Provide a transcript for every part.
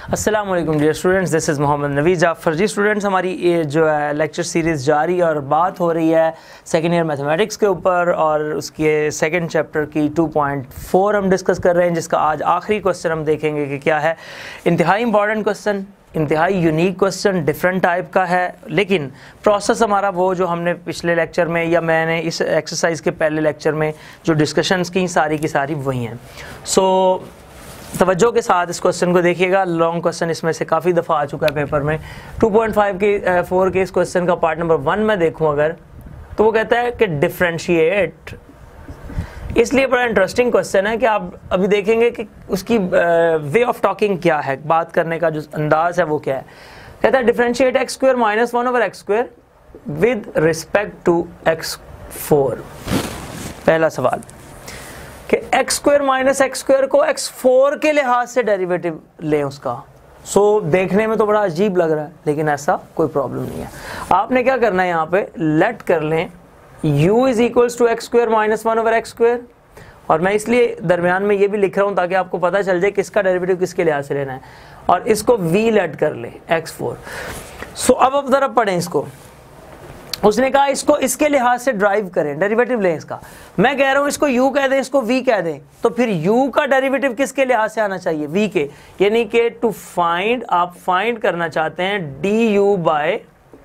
अस्सलाम वालेकुम dear students, this is Mohammad Naveed Jafar. जी स्टूडेंट्स, हमारी ये जो है लेक्चर सीरीज़ जारी और बात हो रही है सेकेंड ईयर मैथमेटिक्स के ऊपर और उसके सेकंड चैप्टर की 2.4 हम डिस्कस कर रहे हैं, जिसका आज आखिरी क्वेश्चन हम देखेंगे कि क्या है। इंतहाई इंपॉर्टेंट क्वेश्चन, इंतहाई यूनिक क्वेश्चन, डिफरेंट टाइप का है, लेकिन प्रोसेस हमारा वो जो हमने पिछले लेक्चर में या मैंने इस एक्सरसाइज के पहले लेक्चर में जो डिस्कशंस की सारी वही हैं। सो तवज्जो के साथ इस क्वेश्चन को देखिएगा। लॉन्ग क्वेश्चन इसमें से काफ़ी दफ़ा आ चुका है पेपर में। 2.5 के 4 के इस क्वेश्चन का पार्ट नंबर 1 में देखूं अगर, तो वो कहता है कि डिफ्रेंशिएट। इसलिए बड़ा इंटरेस्टिंग क्वेश्चन है कि आप अभी देखेंगे कि उसकी वे ऑफ टॉकिंग क्या है, बात करने का जो अंदाज है वो क्या है। कहता है differentiate x square minus 1 over x square with respect to x4। पहला सवाल कि x square minus x square को x4 के लिहाज से डेरिवेटिव लें उसका। देखने में तो बड़ा अजीब लग रहा है, लेकिन ऐसा कोई प्रॉब्लम नहीं है। आपने क्या करना है, यहाँ पे लेट कर लें u is equals to x square minus 1 over x square, और मैं इसलिए दरमियान में ये भी लिख रहा हूँ ताकि आपको पता चल जाए किसका डेरिवेटिव किसके लिहाज से लेना है, और इसको v लेट कर लें x4। अब जरा पढ़ें इसको। उसने कहा इसको इसके लिहाज से ड्राइव करें, डेरिवेटिव लें इसका। मैं कह रहा हूं इसको u कह दें, इसको v कह दें, तो फिर u का डेरिवेटिव किसके लिहाज से आना चाहिए, v के। यानी कि टू फाइंड, आप फाइंड करना चाहते हैं du बाय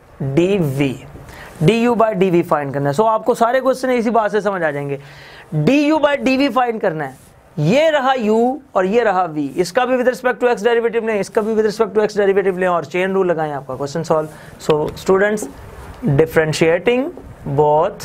dv फाइंड करना है। आपको सारे क्वेश्चन इसी बात से समझ आ जाएंगे। du बाय dv फाइंड करना है। ये रहा u और ये रहा v, इसका भी with respect to x derivative लें, इसका भी with respect to x derivative लें और चेन रूल लगाएं, आपका question solve. So students, differentiating both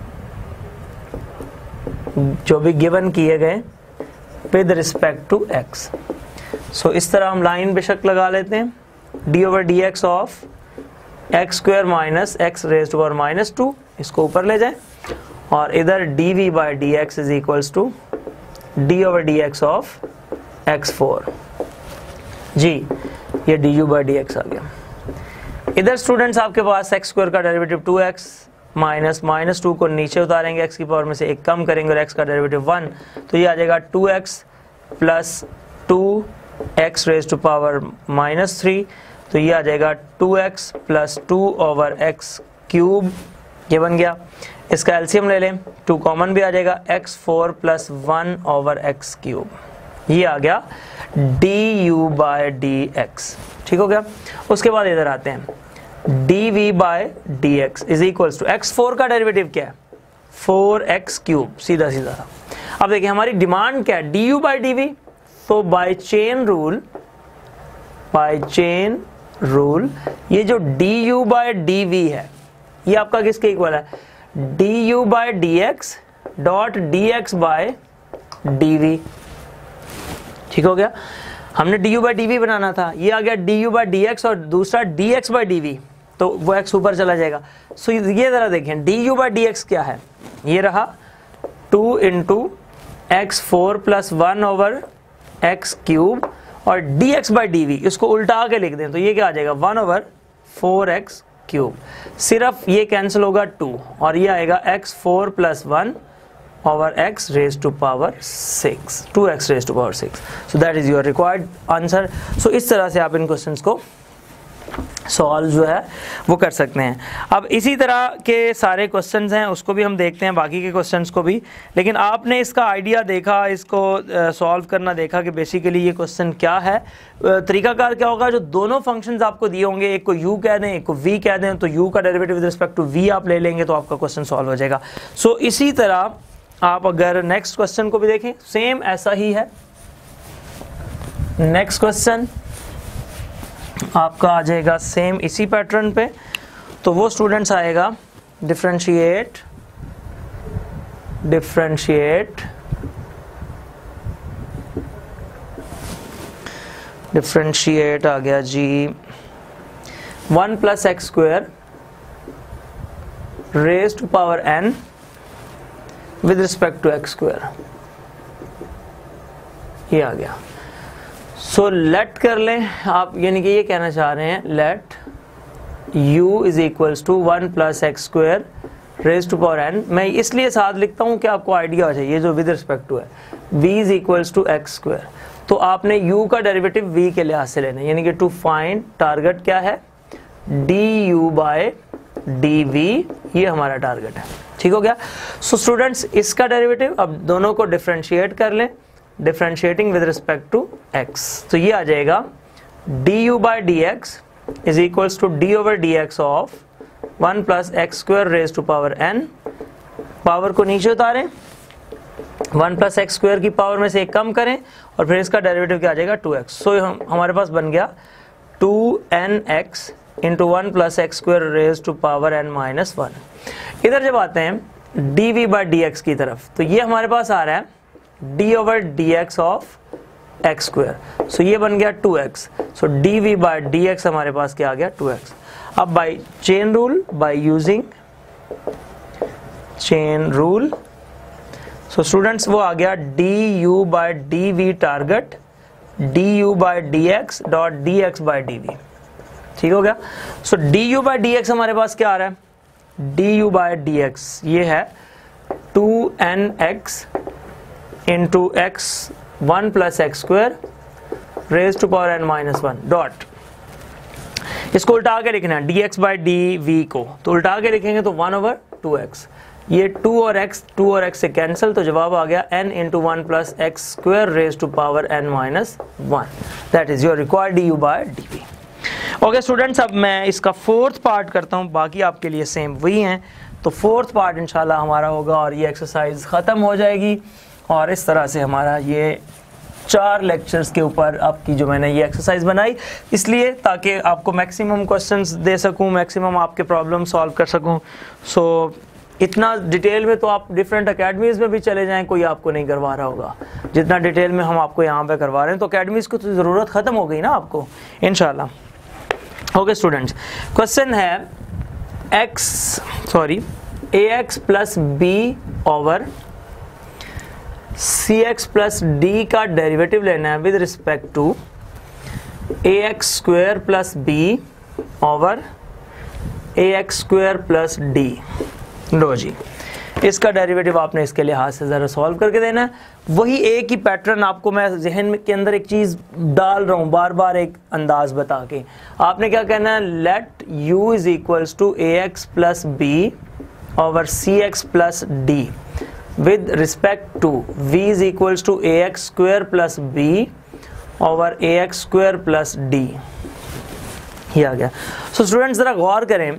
जो भी गिवन किए गए विद रिस्पेक्ट टू x। इस तरह हम लाइन बेशक लगा लेते हैं, d over d x of x square minus x raise to power minus 2, इसको ऊपर ले जाएं, और इधर dv by d x is equals to d over d x of x4। जी ये du बाई डी एक्स आ गया। इधर स्टूडेंट्स आपके पास एक्स स्क्वायर का डेरिवेटिव 2x माइनस 2 को नीचे उतारेंगे, x की पावर में से एक कम करेंगे और x का डेरिवेटिव 1, तो ये आ जाएगा 2x plus 2x raise to power minus 3, तो ये आ जाएगा 2x plus 2 over x cube, ये बन गया। इसका एलसीएम ले लें, 2 कॉमन भी आ जाएगा, x4 plus 1 over x cube, ये आ गया du बाय डी एक्स। ठीक हो गया। उसके बाद इधर आते हैं, dv by d x is equals to x4 का डेरिवेटिव क्या है, 4x क्यूब, सीधा सीधा। अब देखिए हमारी डिमांड क्या है, du बाय dv, तो बाय चेन रूल ये जो du बाय dv है ये आपका किसके इक्वल है, du by dx dot dx by dv। ठीक हो गया। हमने du बाई dv बनाना था, ये आ गया du बाई dx और दूसरा dx बाई dv, तो वो x ऊपर चला जाएगा। ये जरा देखें du बाई dx क्या है, ये रहा 2 into x4 plus 1 over x cube, और dx बाई dv इसको उल्टा के लिख दें तो ये क्या आ जाएगा 1 ओवर 4x क्यूब। सिर्फ ये कैंसिल होगा 2 और ये आएगा x4 plus 1 over x raised to power 6, 2x raised to power 6. So that is your required answer. So इस तरह से आप इन क्वेश्चंस को सॉल्व जो है वो कर सकते हैं। अब इसी तरह के सारे क्वेश्चंस हैं, उसको भी हम देखते हैं, बाकी के क्वेश्चंस को भी। लेकिन आपने इसका आइडिया देखा, इसको सॉल्व करना देखा कि बेसिकली ये क्वेश्चन क्या है। तरीकाकार क्या होगा, जो दोनों फंक्शंस आपको दिए होंगे, एक को u कह दें एक को v कह दें, तो u का derivative with respect to v आप ले लेंगे तो आपका क्वेश्चन सॉल्व हो जाएगा। सो इसी तरह आप अगर नेक्स्ट क्वेश्चन को भी देखें, सेम ऐसा ही है। नेक्स्ट क्वेश्चन आपका आ जाएगा सेम इसी पैटर्न पे, तो वो स्टूडेंट्स आएगा डिफरेंशिएट आ गया जी 1 plus x square raise to power n with respect to x square, ये आ गया। लेट कर लें आप, यानी कि ये कहना चाह रहे हैं let u is equals to 1 plus x square raise to power n। मैं इसलिए साथ लिखता हूं कि आपको आइडिया हो जाए, ये जो विद रिस्पेक्ट टू है v is equals to x square, तो आपने u का डेरिवेटिव v के लिहाज से लेना है, यानी कि टू फाइंड टारगेट क्या है, du बाय dv, ये हमारा टारगेट है। ठीक हो गया। सो स्टूडेंट्स इसका डेरिवेटिव अब दोनों को डिफरेंशिएट कर लें, differentiating with respect to x, तो ये आ जाएगा du by dx is equals to d over dx of 1 plus x square raise to power n, power को नीचे उतारें, 1 प्लस एक्स स्क्वायर की पावर में से एक कम करें और फिर इसका डेरिवेटिव क्या आ जाएगा 2x। सो हमारे पास बन गया 2nx into 1 plus x square raise to power n minus 1। इधर जब आते हैं dv बाई dx की तरफ, तो ये हमारे पास आ रहा है d over dx of x square, so ये बन गया 2x। So dv by dx हमारे पास क्या आ गया 2x। अब by chain rule, by using chain rule, so students वो आ गया du by dv target du by dx dot dx by dv। ठीक हो गया। सो du बाई dx हमारे पास क्या आ रहा है, du बाई dx ये है 2nx into x 1 plus x square raise to power n minus 1 dot, इसको उल्टा के लिखना है dx बाई dv को, तो उल्टा के लिखेंगे तो 1 ओवर 2x, ये 2 और x से कैंसिल, तो जवाब आ गया n into 1 plus x square raise to power n minus 1, that is your required du by dv। Okay students, अब मैं इसका फोर्थ पार्ट करता हूँ, बाकी आपके लिए सेम वही हैं। तो फोर्थ पार्ट इंशाल्लाह हमारा होगा और ये एक्सरसाइज ख़त्म हो जाएगी, और इस तरह से हमारा ये 4 लेक्चर्स के ऊपर आपकी जो मैंने ये एक्सरसाइज बनाई, इसलिए ताकि आपको मैक्सिमम क्वेश्चंस दे सकूं, मैक्सिमम आपके प्रॉब्लम सॉल्व कर सकूं। सो इतना डिटेल में तो आप डिफरेंट अकेडमीज़ में भी चले जाएं, कोई आपको नहीं करवा रहा होगा जितना डिटेल में हम आपको यहाँ पे करवा रहे हैं। तो अकेडमीज़ को तो ज़रूरत ख़त्म हो गई ना आपको इंशाल्लाह। ओके स्टूडेंट्स, क्वेश्चन है ax plus B over cx plus D का डेरिवेटिव लेना है with respect to ax square plus B over ax square plus d. लो जी, इसका डेरिवेटिव आपने इसके लिहाज से ज़रा सॉल्व करके देना है। वही एक ही पैटर्न आपको मैं जहन के अंदर एक चीज़ डाल रहा हूँ बार बार एक अंदाज बता के। आपने क्या कहना है, let u is equals to ax plus B over cx plus d with respect to v is equals to ax square plus B over ax square plus d. ये आ गया। सो स्टूडेंट्स ज़रा गौर करें,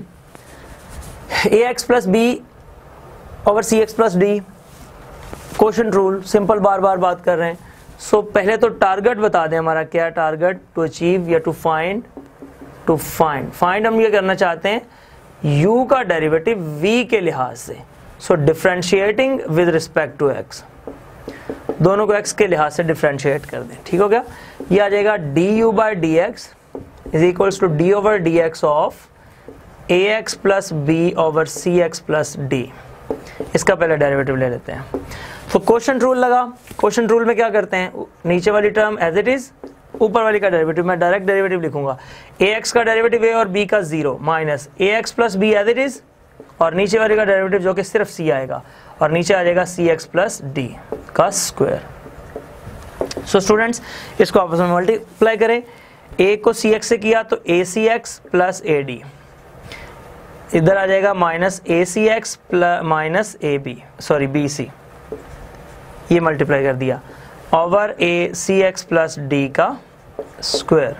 ax plus B over cx plus डी, quotient rule, simple बार बार बात कर रहे हैं। सो पहले तो टारगेट बता दें हमारा क्या टारगेट, टू अचीव या टू फाइंड फाइंड हम ये करना चाहते हैं u का डेरिवेटिव v के लिहाज से। So differentiating with respect to x, दोनों को x के लिहाज से डिफरेंशिएट कर दें। ठीक हो गया। ये आ जाएगा du by dx is equals to d over dx of ax plus B over cx plus d. इसका पहले डेरिवेटिव ले लेते हैं। तो क्वोशंट रूल लगा, क्वोशंट रूल में क्या करते हैं, नीचे वाली टर्म एज इट इज, ऊपर वाली का डेरिवेटिव मैं डायरेक्ट डेरिवेटिव लिखूंगा, ax का डेरिवेटिव a और b का 0 minus ax plus b as it is, और नीचे वाले का डेरिवेटिव जो कि सिर्फ c आएगा, और नीचे आ जाएगा cx प्लस डी का स्क्वायर। सो स्टूडेंट्स इसको आपस में मल्टीप्लाई करें, a को cx से किया तो acx प्लस ad, इधर आ जाएगा minus acx plus minus bc, ये मल्टीप्लाई कर दिया ओवर acx प्लस d का स्क्वायर।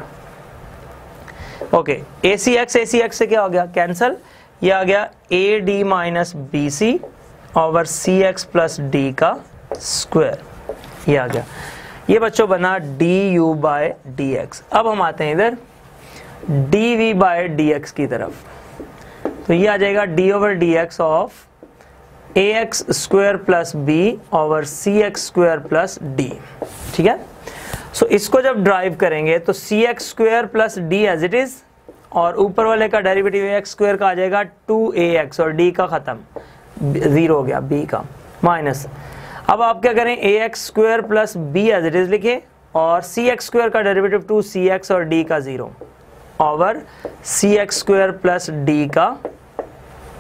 ओके, acx से क्या हो गया, कैंसल, ये आ गया ad minus bc over cx plus d का स्क्वायर, ये आ गया। ये बच्चों बना du बाय dx। अब हम आते हैं इधर dv बाय dx की तरफ, तो ये आ जाएगा d over dx of ax square plus B over cx square plus d. ठीक है। सो इसको जब ड्राइव करेंगे तो cx square plus d as it is, और ऊपर वाले का डेरिवेटिव ax स्क्वायर का आ जाएगा 2ax और d का खत्म, 0 हो गया, b का माइनस। अब आप क्या करें, ax square plus b as it is लिखे, और cx स्क्वायर का डेरिवेटिव 2cx और d का 0 over cx square plus d का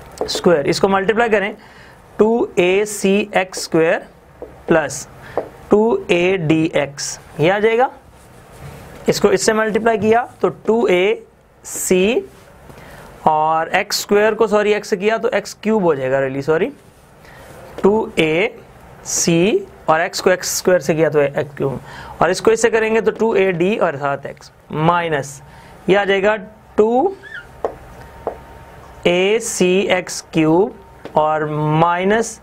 स्क्वायर। इसको मल्टीप्लाई करें 2acx स्क्वायर प्लस 2ADX ये आ जाएगा। इसको इससे मल्टीप्लाई किया तो 2AC और x स्क्वायर को सॉरी x से किया तो x क्यूब हो जाएगा, रियली सॉरी 2AC और x को x स्क्वायर से किया तो x क्यूब, और इसको इससे करेंगे तो 2AD और साथ x माइनस ये आ जाएगा 2ACX क्यूब और माइनस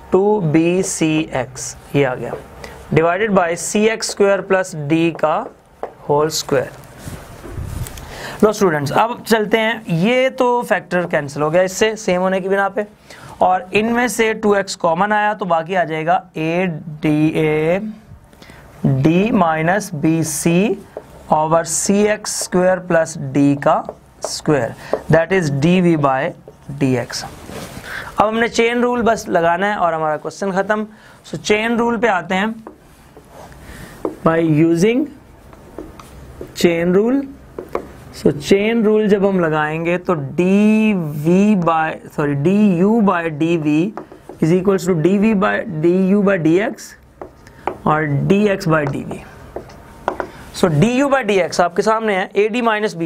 2BCX ये आ गया, divided by CX square plus D का होल स्क्वायर। लो स्टूडेंट्स, अब चलते हैं, ये तो फैक्टर कैंसिल हो गया इससे सेम होने की बिना पे, और इनमें से 2x कॉमन आया तो बाकी आ जाएगा AD minus BC over CX square plus D का square, that is DV by DX। अब हमने चेन रूल बस लगाना है और हमारा क्वेश्चन खत्म। सो चेन रूल पे आते हैं, by using chain rule. So chain rule जब हम लगाएंगे तो DU by DV is equals to DU by DX और DX by DV। So DU by DX आपके सामने है AD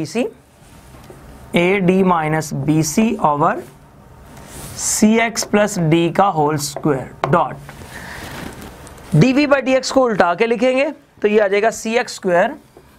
minus BC over CX plus D का whole square dot DV by DX को उल्टा के लिखेंगे तो ये आ जाएगा CX square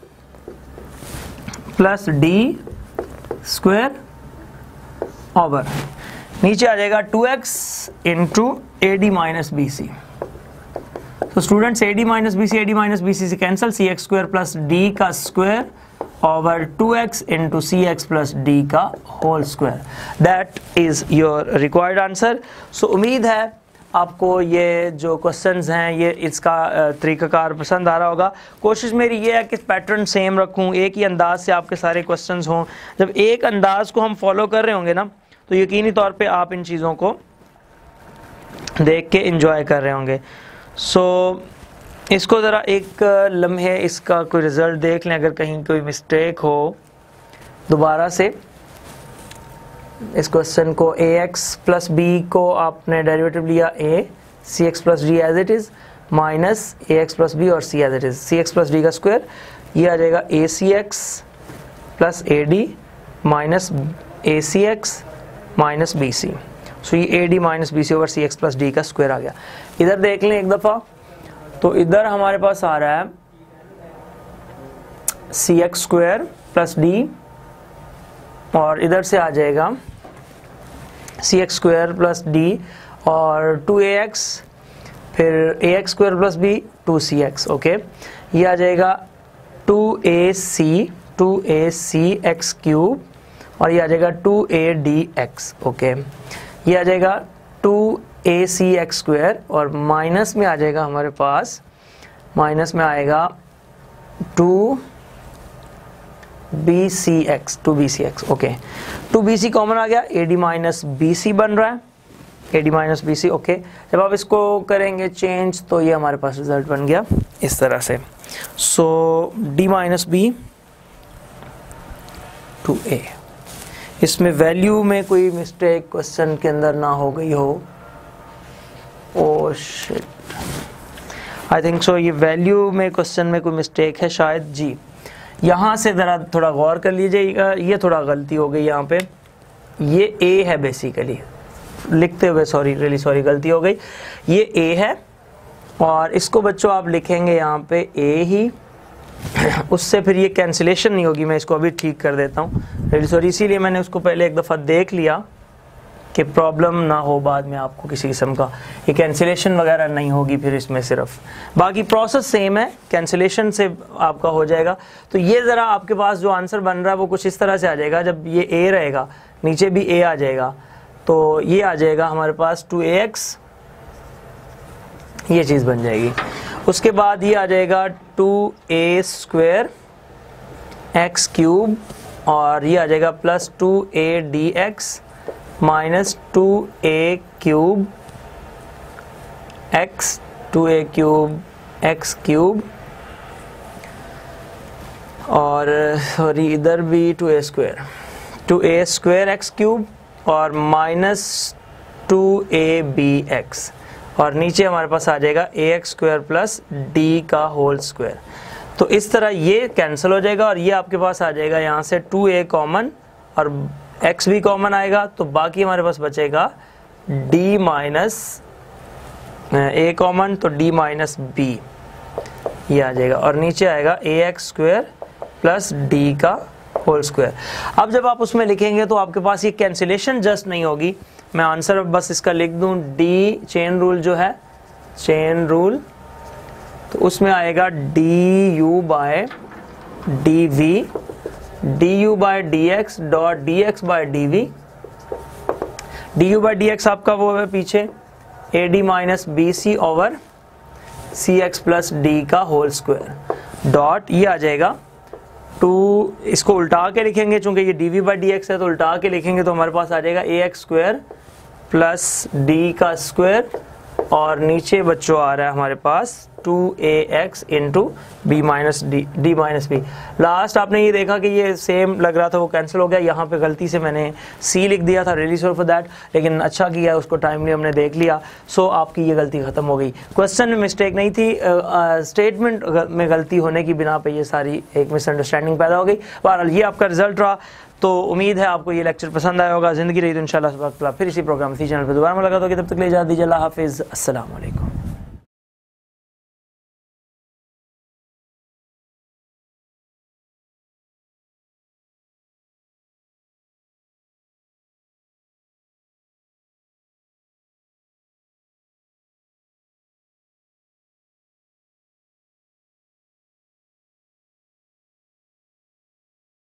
plus D square over नीचे आ जाएगा 2x into AD minus BC। तो स्टूडेंट्स AD माइनस BC से cancel, CX square plus D का square over 2x into CX plus D का whole square, that is your required answer. So उम्मीद है आपको ये जो क्वेश्चंस हैं ये इसका तरीकाकार पसंद आ रहा होगा। कोशिश मेरी ये है कि पैटर्न सेम रखूं, एक ही अंदाज से आपके सारे क्वेश्चंस हों। जब एक अंदाज को हम फॉलो कर रहे होंगे ना तो यकीनी तौर पे आप इन चीज़ों को देख के एंजॉय कर रहे होंगे। सो इसको ज़रा एक लम्हे इसका कोई रिज़ल्ट देख लें, अगर कहीं कोई मिस्टेक हो दोबारा से। इस क्वेश्चन को ax प्लस b को आपने डेरिवेटिव लिया a, cx plus d as it is minus ax plus b और c as it is, cx plus d का स्क्वायर, ये आ जाएगा acx plus ad minus acx minus bc। So ये ad minus bc over cx plus d का square आ गया। इधर देख लें एक दफ़ा, तो इधर हमारे पास आ रहा है CX स्क्वायर प्लस D और इधर से आ जाएगा CX स्क्वायर प्लस D और 2AX, फिर AX square plus B 2CX। Okay, ये आ जाएगा 2AC x क्यूब और ये आ जाएगा 2ADX। ओके, ये आ जाएगा 2ACX स्क्वायर और माइनस में आ जाएगा हमारे पास, माइनस में आएगा 2BCX। ओके, 2BC कॉमन आ गया, AD माइनस BC बन रहा है, AD माइनस BC। ओके, जब आप इसको करेंगे चेंज तो ये हमारे पास रिजल्ट बन गया इस तरह से। सो D माइनस B 2A, इसमें वैल्यू में कोई मिस्टेक क्वेश्चन के अंदर ना हो गई हो। Oh shit, I think so ये वैल्यू में क्वेश्चन में कोई मिस्टेक है शायद जी। यहाँ से ज़रा थोड़ा गौर कर लीजिएगा, ये थोड़ा गलती हो गई यहाँ पे, ये A है बेसिकली, लिखते हुए सॉरी, रियली सॉरी, गलती हो गई, ये A है और इसको बच्चों आप लिखेंगे यहाँ पे A ही, उससे फिर ये कैंसिलेशन नहीं होगी। मैं इसको अभी ठीक कर देता हूँ, रियली सॉरी, इसीलिए मैंने उसको पहले एक दफ़ा देख लिया कि प्रॉब्लम ना हो बाद में आपको किसी किस्म का, ये कैंसिलेशन वगैरह नहीं होगी फिर इसमें, सिर्फ बाकी प्रोसेस सेम है, कैंसिलेशन से आपका हो जाएगा। तो ये ज़रा आपके पास जो आंसर बन रहा है वो कुछ इस तरह से आ जाएगा, जब ये A रहेगा नीचे भी A आ जाएगा तो ये आ जाएगा हमारे पास 2AX, ये चीज़ बन जाएगी। उसके बाद ये आ जाएगा 2A स्क्वायर x क्यूब और ये आ जाएगा plus 2ADX minus 2A cube x, 2A cube x cube और सॉरी इधर भी 2A स्क्वायर x क्यूब और माइनस 2ABX। और नीचे हमारे पास आ जाएगा ax स्क्वायर प्लस डी का होल स्क्वायर। तो इस तरह ये कैंसिल हो जाएगा और ये आपके पास आ जाएगा यहाँ से 2a कॉमन और x भी कॉमन आएगा, तो बाकी हमारे पास बचेगा d माइनस a कॉमन, तो d माइनस b ये आ जाएगा और नीचे आएगा ax स्क्वायर प्लस d का होल स्क्वायर। अब जब आप उसमें लिखेंगे तो आपके पास ये कैंसिलेशन जस्ट नहीं होगी, मैं आंसर बस इसका लिख दूं, d चेन रूल जो है, चेन रूल, तो उसमें आएगा du by dv, du by dx dot dx by dv, du by dx आपका वो है पीछे ad minus bc over cx plus d का होल स्क्वायर डॉट ये आ जाएगा 2, इसको उल्टा के लिखेंगे चूंकि ये dv बाई dx है तो उल्टा के लिखेंगे तो हमारे पास आ जाएगा ax स्क्वायर प्लस d का स्क्वायर और नीचे बच्चों आ रहा है हमारे पास 2ax into b minus d minus B. Last आपने ये देखा कि ये सेम लग रहा था, वो कैंसिल हो गया, यहाँ पे गलती से मैंने c लिख दिया था, रियली सॉरी फॉर दैट, लेकिन अच्छा किया उसको टाइमली हमने देख लिया, सो आपकी ये गलती ख़त्म हो गई। क्वेश्चन में मिस्टेक नहीं थी, स्टेटमेंट में गलती होने की बिना पे ये सारी एक मिसअंडरस्टैंडिंग पैदा हो गई। बहरहाल ये आपका रिजल्ट रहा, तो उम्मीद है आपको ये लेक्चर पसंद आया होगा। ज़िंदगी रही तो इंशाल्लाह फिर इसी प्रोग्राम इसी चैनल पर दोबारा मुलाकात होगी, तब तक ले जा दीजिए, अल्लाह हाफिज़, अस्सलाम वालेकुम।